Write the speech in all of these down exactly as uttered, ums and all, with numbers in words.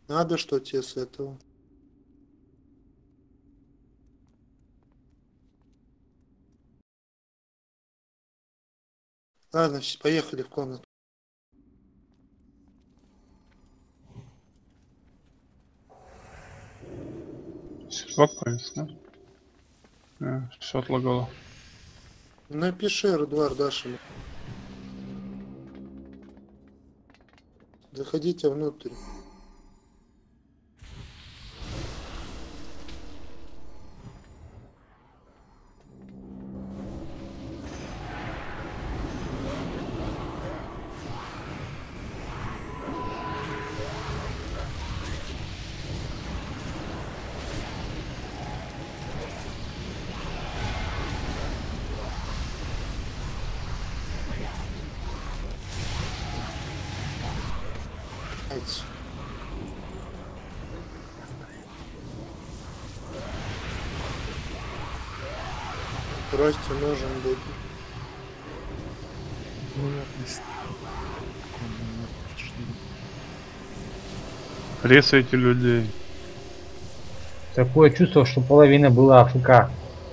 Надо что тебе с этого? Ладно, все, поехали в комнату. Спокойно, да? Все отлагало. Напиши Эдуард Дашину. Заходите внутрь. Росте нужен быть. Ресайте людей. Такое чувство, что половина была АФК.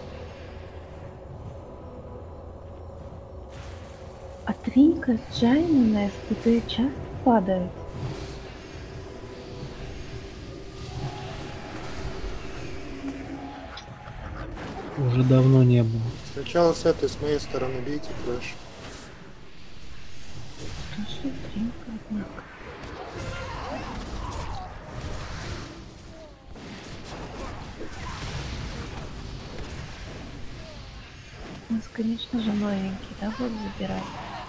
А Твинка с Джайной на СПТ часто падает? Уже давно не было. Сначала с этой, с моей стороны бейте трэш. Хорошо, Твинка, однако. У нас, конечно же, новенький, да, вот забирать.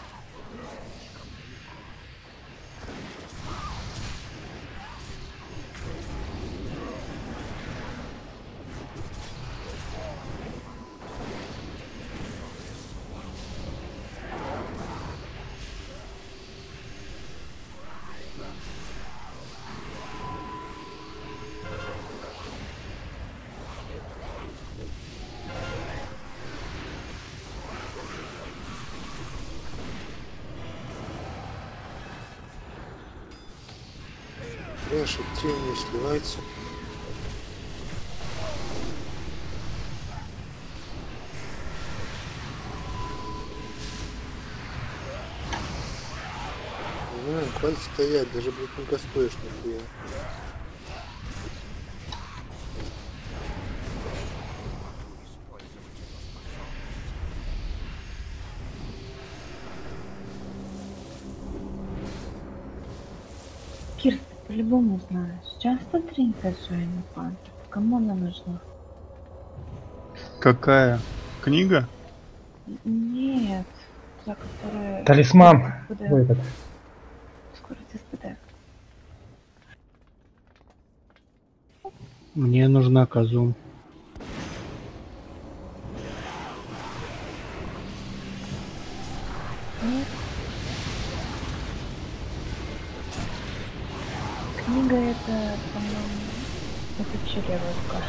Трэш активнее сливается. Ну, хватит стоять, даже, блядь, не кастуешь нихуя. Кир, ты по-любому знаешь. Часто Твинка с Джайной падает? Кому она нужна? Какая? Книга? Нет, та, которая... Талисман. СПД. Ой, этот. Скорость СПД. Мне нужна Казум. Нет. Книга это, по-моему, это черевушка.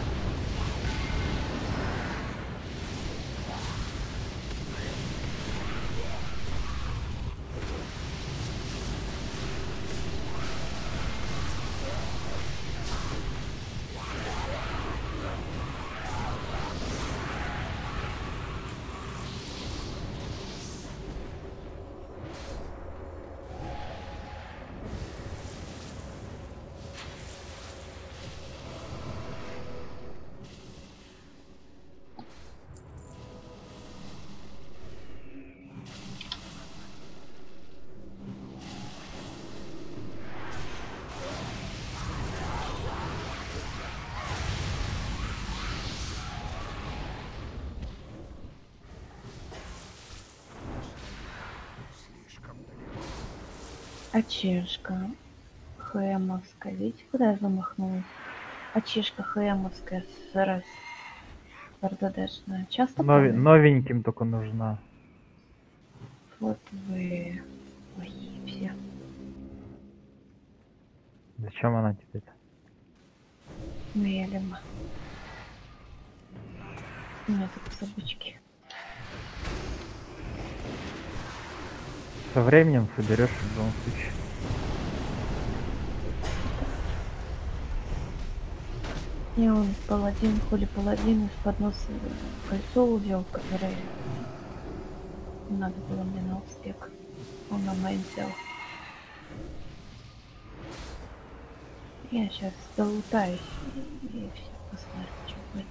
Очешка хэмовская. Видите, куда я замахнулась? Очешка хэмовская с раз РДДшная. Часто Нови- падает? новеньким только нужна. Вот вы... Ой, все. Зачем она тебе-то? Мелема. У меня тут собачки. Со временем соберешь в любом случае. И он паладин, хули паладин, из-под носа кольцо увел, которое надо было мне на успех. Он на майн взял. Я сейчас долутаюсь и, и все посмотрим, что будет.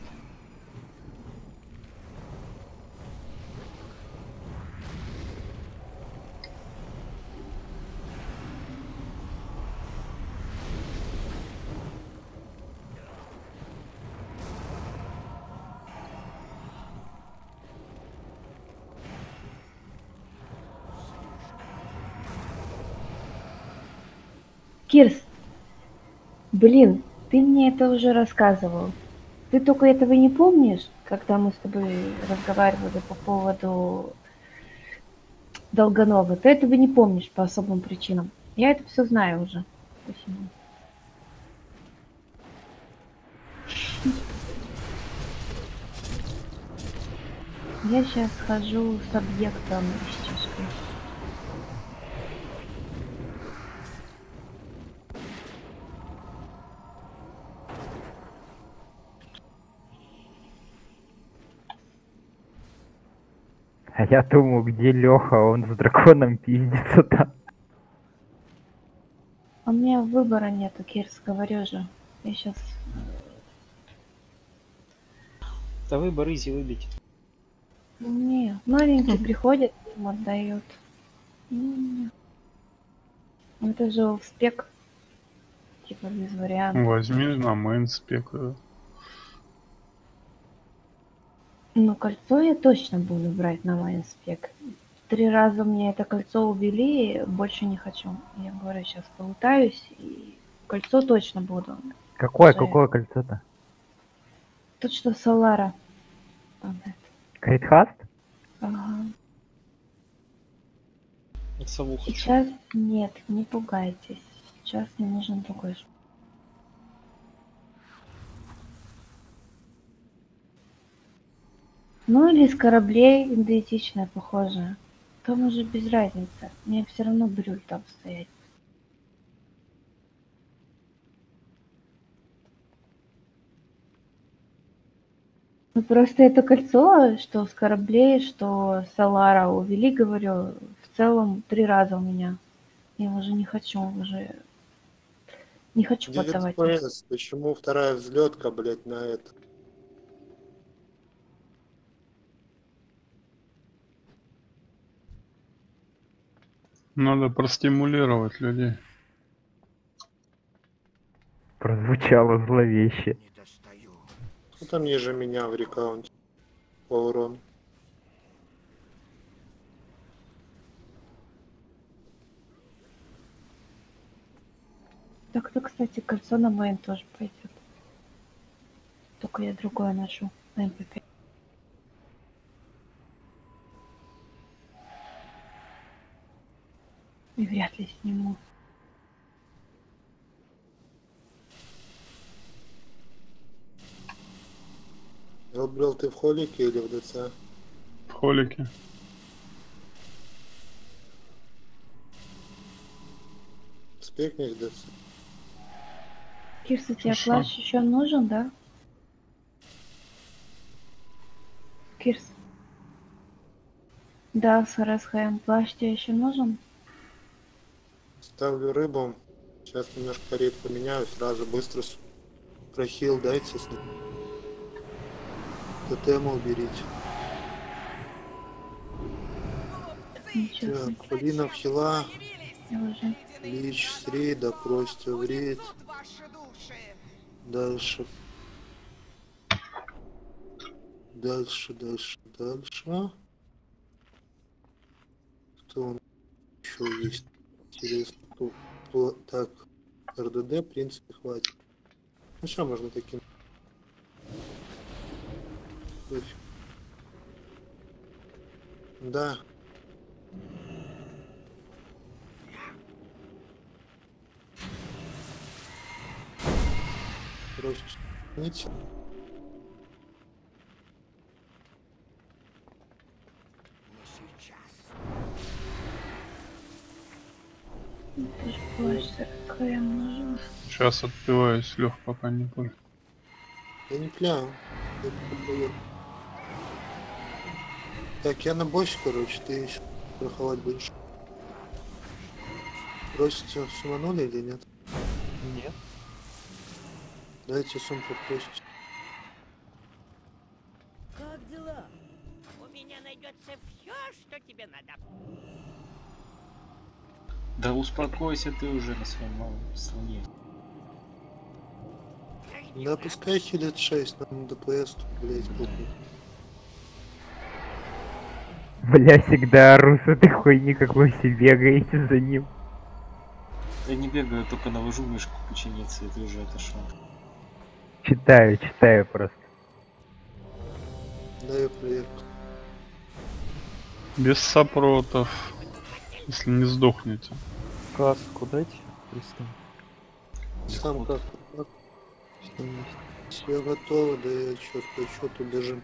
Кирс, блин, ты мне это уже рассказывал. Ты только этого не помнишь, когда мы с тобой разговаривали по поводу Долганова? Ты этого не помнишь по особым причинам. Я это все знаю уже. Почему? Я сейчас хожу с объектом из чашки. А я думаю, где Леха, он с драконом пиздится там. А у меня выбора нету, Кирс, говорю же. Я сейчас... Да выбор изи выбить. Не, маленький приходит, им отдает. Не. Это же в спек. Типа без вариантов. Возьми на мейн спек. Ну, кольцо я точно буду брать на майн спек. Три раза мне это кольцо увели, больше не хочу. Я говорю, сейчас полутаюсь, и кольцо точно буду. Какое, Уже. какое кольцо-то? Тут что Солара. Критхаст? Ага. Сову хочу. Сейчас нет, не пугайтесь. Сейчас мне нужен другой. Ну или с кораблей идентичная, похожая. Там уже без разницы. Мне все равно брюль там стоять. Ну просто это кольцо, что с кораблей, что с Солара увели, говорю, в целом три раза у меня. Я уже не хочу, уже не хочу подавать. девять. Почему вторая взлетка, блядь, на это? Надо простимулировать людей. Прозвучало зловеще. Ну там ниже меня в рекаунте по урону. Так-то, кстати, кольцо на мейн тоже пойдет. Только я другое ношу на эм пэ пять. И вряд ли сниму. Забрал ты в холике или в ДЦ? В холике. Спекнешь ДЦ? Кирс, у тебя Хорошо. плащ еще нужен, да? Кирс. Да, с РСХМ плащ тебе еще нужен? Ставлю рыбу. Сейчас немножко рейд поменяю, сразу быстро с- прохил дайте. с- Тотема уберите. Ничего себе. Так, Полина в хила, Я уже. Лич с рейда, Простя в рейд. Дальше. Дальше, дальше, дальше. Кто у нас еще есть? Интересно. Кто- кто- Так, эр дэ дэ, в принципе, хватит. Ну, сейчас можно таким. Пофиг. Да. Просто нить. Ты же плащ с РСХМ нужен. Сейчас отпиваюсь, Лех, пока не пуль. Я не пляю. Я попою. Так, я на боссе, короче, ты еще страховать будешь. Бросите суманули или нет? Нет. Дайте сумку бросить. Как дела? У меня найдется все, что тебе надо. Да успокойся ты уже на своем малом слоне. Да пускайте лет шесть, нам ДПС тут, блять, буквы. Бля, всегда ору с этой хуйни, как вы все бегаете за ним. Я не бегаю, только навожу мышку к ученице, и ты уже отошел. Читаю, читаю просто. Даю проверку. Без сопротов. Если не сдохнете. Каску дайте, пристань. Сам как? как? Что есть? Все готово, да я чё по счету бежим.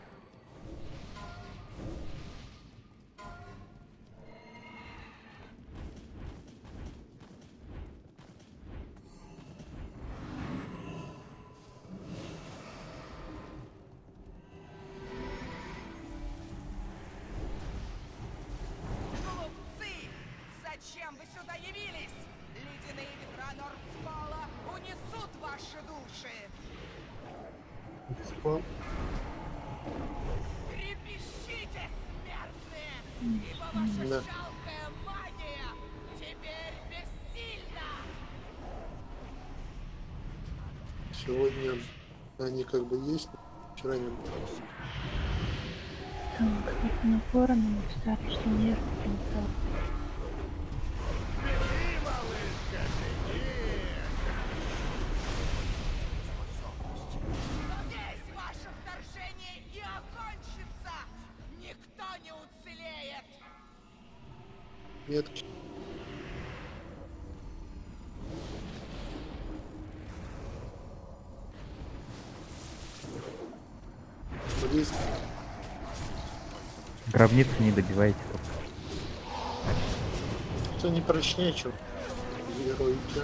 Глупцы! Зачем вы сюда явились? Ледяные ветра Нордскола унесут ваши души! Трепещите, смертные! Ибо ваша Да. жалкая магия теперь бессильна! Сегодня они как бы есть, но вчера не было. Так, вот на форуме написали, что нерв принцесса. Здесь ваше вторжение и окончится! Никто не уцелеет! Метки. Близко. Гробницу не добивайте. только. Кто не прочнее, чем героики.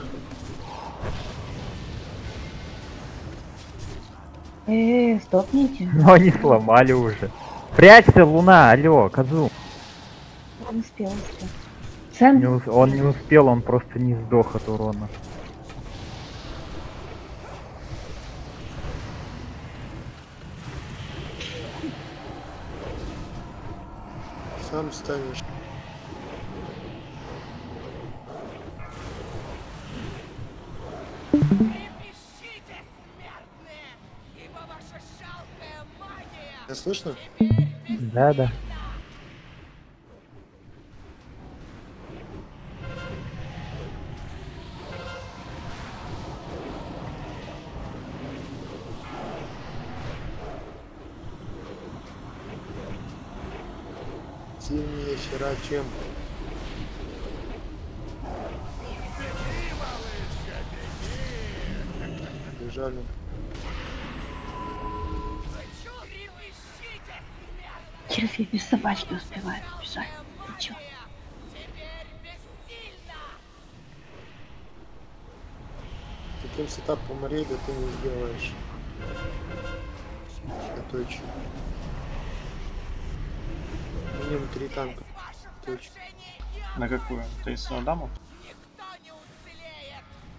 Э, стопните. Но они сломали уже. Прячься, Луна, алло, козу. Не успел, успел. Сэм, Не ус- Он не успел, он просто не сдох от урона. Сам станешь. Трепещите, смертные! Ибо ваша жалкая магия Я слышно? Да, да. Сильнее вчера, чем. Бежали. Трепещите, смертные! через я без собачки успеваю бежать. Ты чё? Теперь бессильна! Таким сетапом рейда ты не сделаешь. Это точно. Минимум три танка. Ваше Точно. вторжение и На какую? Таисную даму? никто не уцелеет!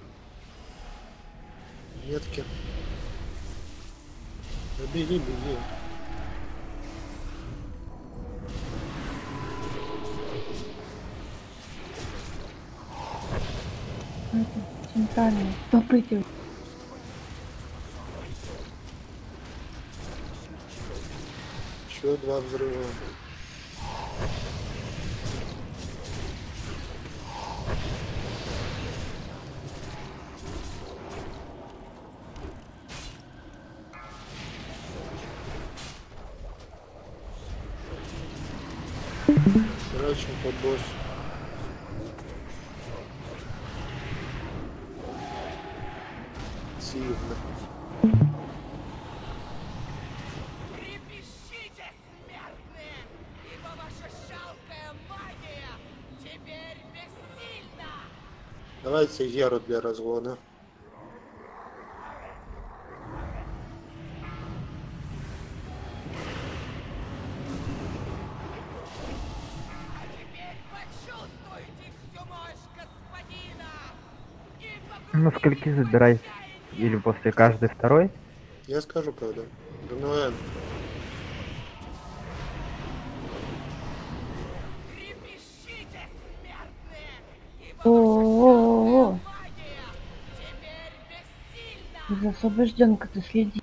Метки. Да беги, беги. Это центральный. Стопайте. Еще два взрыва. Херачим под босс. Сильно. Трепещите, смертные! Ибо ваша жалкая магия теперь бессильна! Давайте Геру для разгона. Ну, скольки забирать? Или после каждой второй? Я скажу, когда. ГНН. О-о-о-о. За освобожденка ты следи.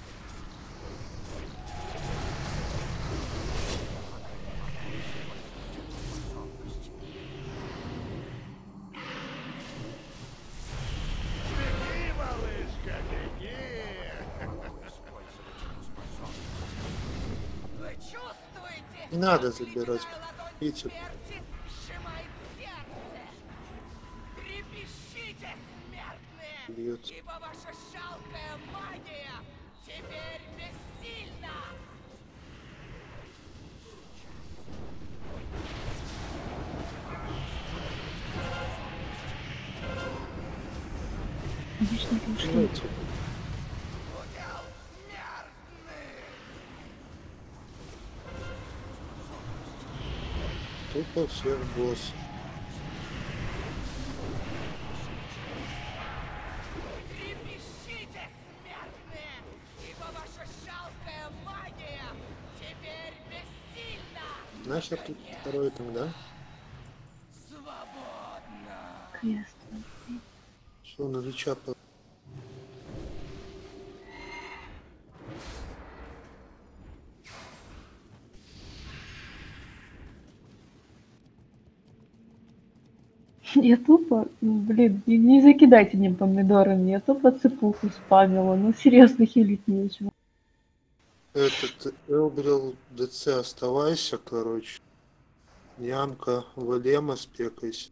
Не надо забирать. Видите? Бьет. Ибо ваша жалкая магия теперь бессильна! Конечно, ушли. Знаете, тупо всех босс. Трепещите, смертные! Ибо ваша жалкая магия теперь бессильна! Нахер тут второй тогда? Крест. Все, надо чапа. Я тупо, блин, не, не закидайте мне помидорами, я тупо цепуху спамила, ну серьезно хилить нечего. Этот Элбрил ДЦ оставайся, короче. Янка, Валема спекайся.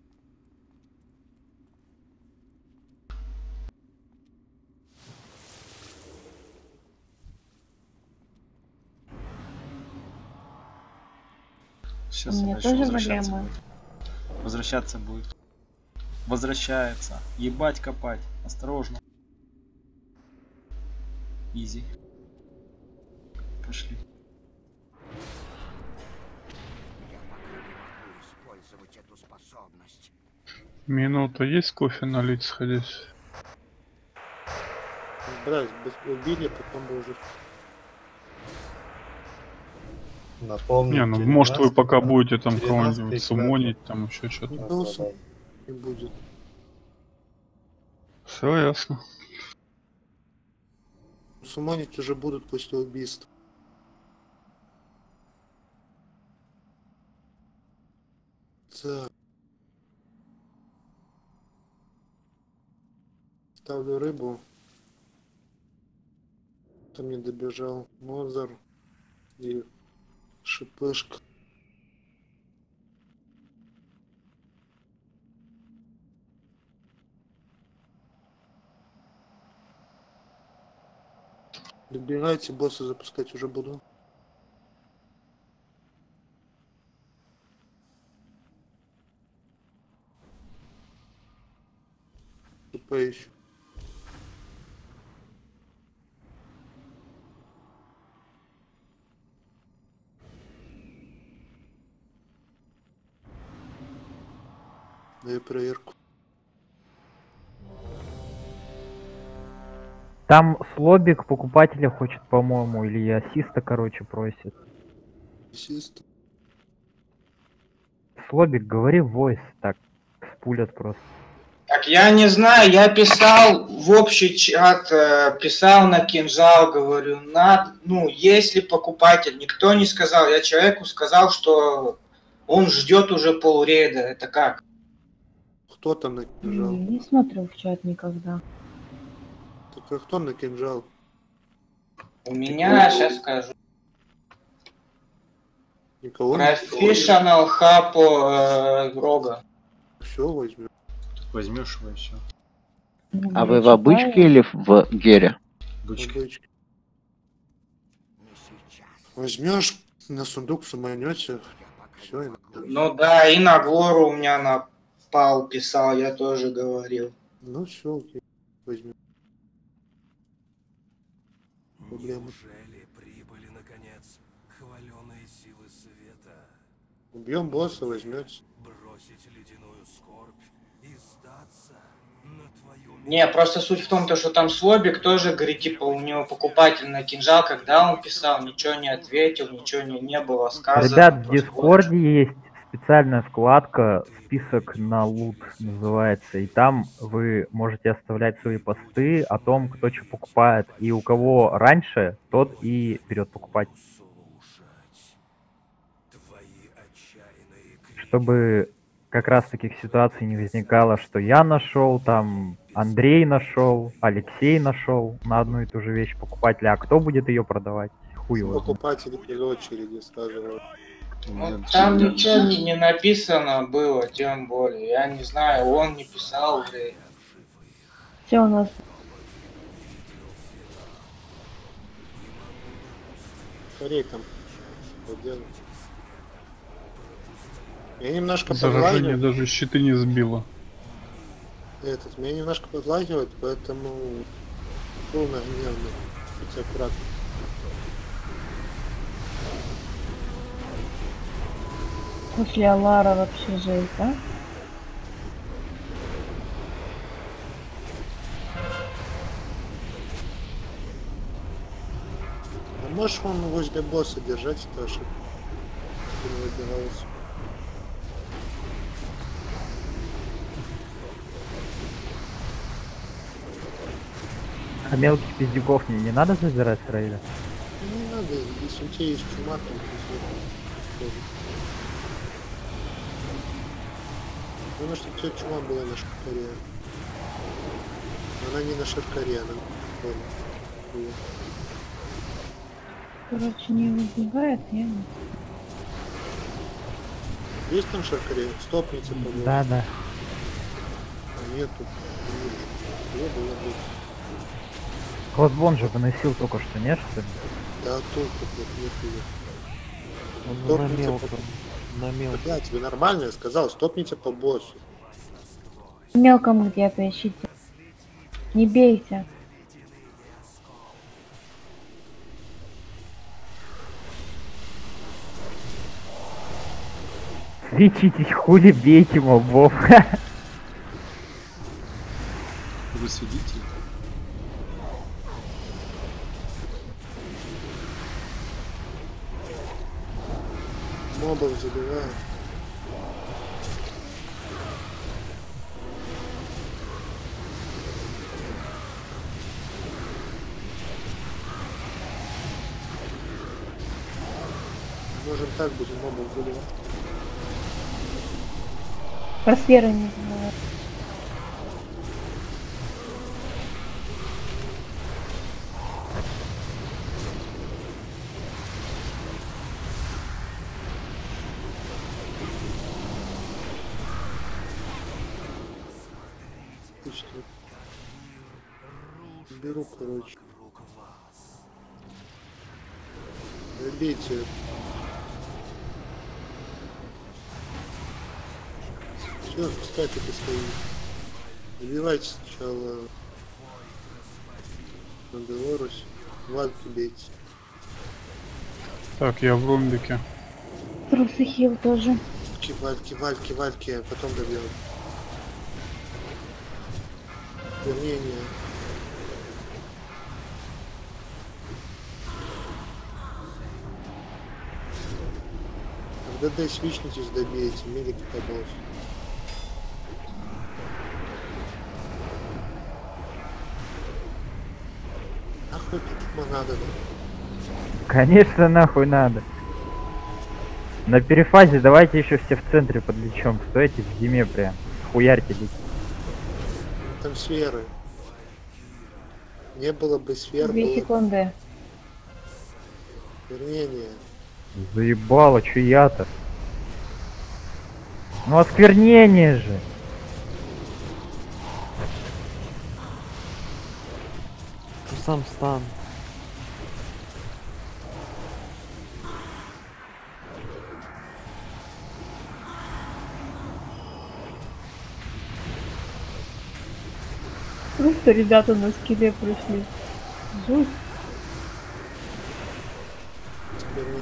Сейчас У она меня еще тоже возвращаться проблема. будет. Возвращаться будет. Возвращается. Ебать копать. Осторожно. Изи. Пошли. Использовать эту способность. Минута есть кофе налить, сходить? Брать, убили, потом бы уже. Напомню, Не, ну может вы пока тринадцатый будете там тринадцатый кого-нибудь сумонить, там еще Не что-то. босса не будет. Все ясно. Сумонить уже будут после убийства. Так. Ставлю рыбу. Там не добежал Мозар и Шипышка. Добирайте, босса запускать уже буду. Поищу. Дай проверку. Там слобик покупателя хочет, по-моему, или ассиста, короче, просит. Ассист. Слобик, говори войс, так, спулят просто. Так, я не знаю, я писал в общий чат, э, писал на кинжал, говорю, надо, ну, если покупатель, никто не сказал, я человеку сказал, что он ждет уже полурейда, это как? Кто там на кинжал? Не смотрю в чат никогда. Так а кто на кинжал? У меня, сейчас скажу, Никого? Professional Хапо э, Рога. Все возьмем. Возьмешь его и все. Ну, А я вы в обычке читаю. или в гере? Бычка. Возьмешь на сундук суманете. Все. Ну да, и на гору у меня напал, писал, я тоже говорил. Ну все, окей. Возьмем. Проблема. Прибыли, наконец, хваленые силы света. Убьем босса, возьмете. Бросить ледяную скорбь и сдаться на твои Не, просто суть в том, то, что там Слобик тоже говорит, типа, у него покупатель на кинжал, когда он писал, ничего не ответил, ничего не, не было сказано. Ребят, в просто Дискорде есть специальная вкладка «Список на лут» называется, и там вы можете оставлять свои посты о том, кто что покупает, и у кого раньше, тот и берет покупать. Чтобы как раз таких ситуаций не возникало, что я нашел, там Андрей нашел, Алексей нашел на одну и ту же вещь покупателя, а кто будет ее продавать? Хуй его знает. Покупатели без очереди сразу. Ну, там ничего не, не написано было, тем более. Я не знаю, он не писал уже. Все у нас. Скорей там. Поделай. Я немножко Заражение подлагивает. даже щиты не сбило. Этот, меня немножко подлагивает, поэтому полно гневно. Будьте аккуратны. После Алара вообще жесть, да? А можешь он возле босса держать, это ошибка. Не выбирался. А мелких пиздюков не, не надо забирать с рейда? Ну, не надо, если у тебя есть чума, там тоже. Главное, чтобы у тебя чума была на шаркаре. Она не на шаркаре, она на поле. Короче, не выбегает, я не... Есть там шаркаре? Стопница, по-моему. Да, да. А нету. Не вижу. Было быть. Кроссбон же выносил только что, нет, что ли? Да, толку нет, нет ее. Он на Стопница мелком. по- На мелком. Да, тебе нормально, я сказал, стопните по боссу. В мелком где-то ищите. Не бейте. Свечитесь, хули бейте мобов. Вы следите? Мобов забивают. Можем так будем мобов заливать. Просферы не забывай. Отлично. Беру, короче. Добейте. Все, кстати, ты стоит. Добивайте сначала на Беларусь. Вальки бейте. Так, я в ромбике. Трусы хил тоже. Вальки, вальки, вальки, а потом добьем. Вернение. В ДД свичнитесь, добейте, медики по боссу. Нахуй тут надо, да? Конечно, нахуй надо. На перефазе давайте еще все в центре подлечем. Стойте в зиме прям. Хуярьте лить. Там сферы. Не было бы сфер, Две было секунды. вернение. Заебало, чё я-то? Ну осквернение же. Ну, сам стан. Просто ребята на скилле пришли. Жуть. Верни-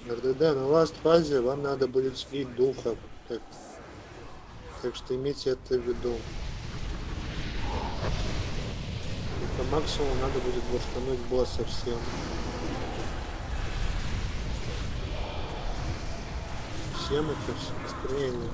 РДД на ласт фазе вам надо будет слить духов. Так, так что имейте это в виду. И по максимуму надо будет бурстануть босса всем. Всем это все осквернение.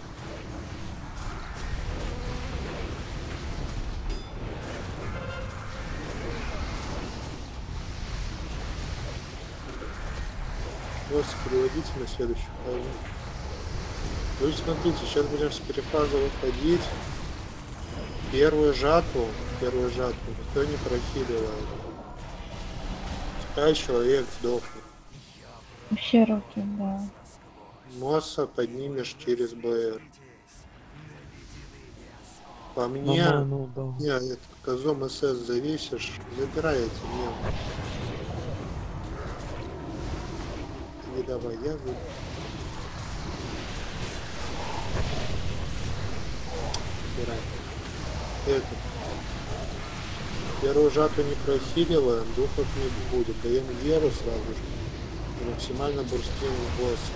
Просто переводите на следующую фазу. То есть смотрите, сейчас будем с перефаза выходить. Первую жатву, первую жатву никто не прохиливает. Пускай человек сдохнет. Вообще руки, да. Мосса поднимешь через БР. По мне, Нормально, да. не, это козом СС зависишь, забирай эти мемы. Не давай, я вы. Убирай. Это. Первую жатву не прохиливаем, духов не будет. Даем веру сразу же. И максимально бурстим босса.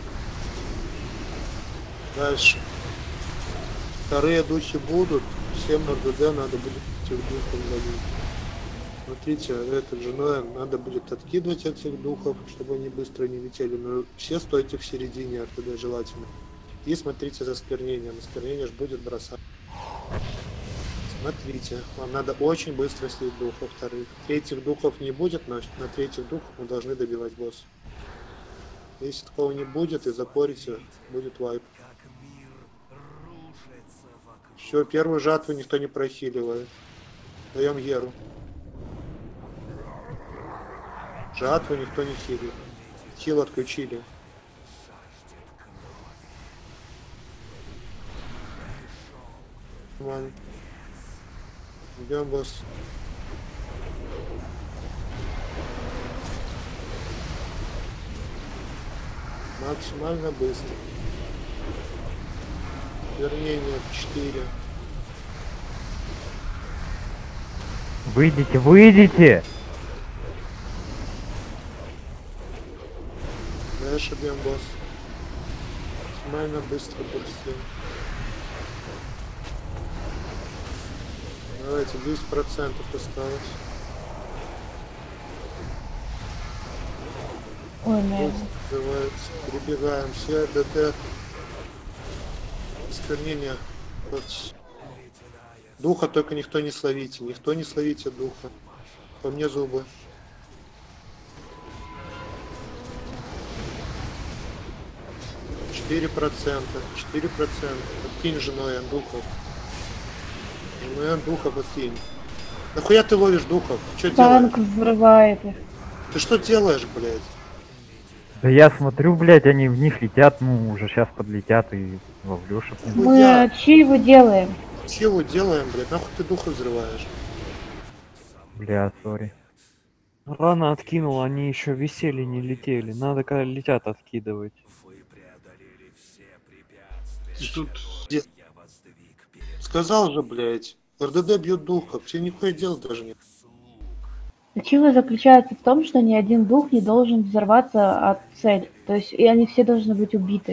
Дальше. Вторые духи будут. Всем РДД надо будет этих духов забить. Смотрите, этот же Ноэн, надо будет откидывать этих духов, чтобы они быстро не летели. Но все стойте в середине РДД желательно. И смотрите за осквернением. Осквернение же будет бросать. Смотрите, вам надо очень быстро слить духов вторых. Третьих духов не будет, но на третьих духов мы должны добивать босса. Если такого не будет и запорите, будет вайп. Все, первую жатву никто не прохиливает. Даем Еру. Жатву никто не хилит. Хил отключили. Нормально. Идем, босс. Максимально быстро. Вернение четыре. Выйдите, выйдите! Дальше бьем, босс. Максимально быстро бурстим. Давайте, десять процентов осталось. Ой, наверное. Открывается. Перебегаем. Все ДТ. Осквернение. Вот. Духа только никто не словите. Никто не словите духа. По мне зубы. четыре процента. четыре процента. Откинь женой духов. Женой духов откинь. Нахуя ты ловишь духов? Что делаешь? Танк взрывает их. Ты что делаешь, блядь? Да я смотрю, блядь, они в них летят, ну, уже сейчас подлетят и ловлю, чтоб не... Мы чего делаем? Чего делаем, блядь? Нахуй ты духа взрываешь? Бля, сори. Рано откинул, они еще висели, не летели. Надо, когда летят, откидывать. Тут... Сказал же, блядь. РДД бьет духов. Тебе нихуя делать даже нет. Причина заключается в том, что ни один дух не должен взорваться от цели. То есть и они все должны быть убиты.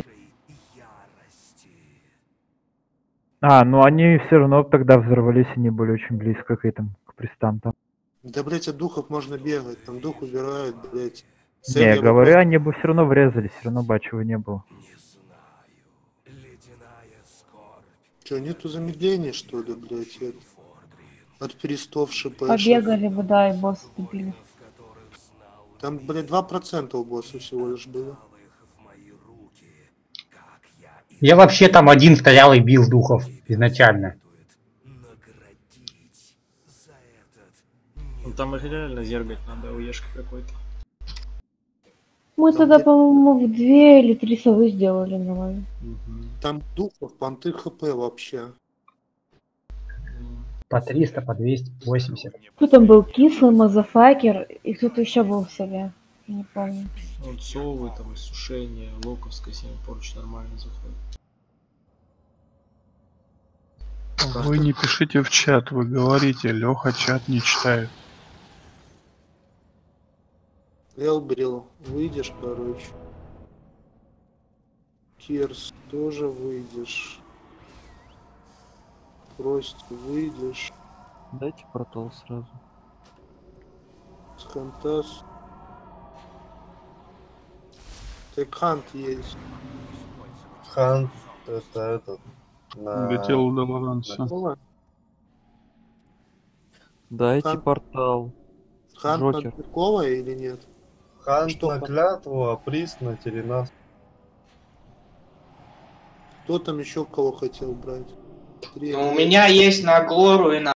А, ну они все равно тогда взорвались, они были очень близко к этому, к пристантам. Да, блядь, от духов можно бегать. Там дух убирают, блядь. Не, я говорю, просто... они бы все равно врезались, все равно бачего не было. Че, нету замедления, что ли, блядь? Это... От перестов шипэшек. Побегали бы, да, и босса убили. Там, блядь, два процента у босса всего лишь было. Я вообще там один стоял и бил духов изначально. Ну, там их реально зергать надо, уешка какой-то. Мы Там тогда, где... по-моему, в две или три совы сделали нормально. Угу. Там духов, понты хп вообще. По триста, по двести восемьдесят. Кто там был? Кислый, Мазафакер и кто-то еще был в сове. Не помню. Вот совы, там, иссушение, локовская семь порч нормально заходит. Вы не пишите в чат, вы говорите, Леха чат не читает. Элбрил, выйдешь, короче. Кирс, тоже выйдешь. Прость, выйдешь. Дайте портал сразу. Скантас. Так Хант есть. Хант, это этот. На... Летел до Лоранса. Кола? Дайте Хант. портал. Хант на Джокер. Пиркова или нет? Хант Что на Хант? клятву, а приз на Теренас. Кто там еще кого хотел брать? Три. Ну, у меня есть на Глору и на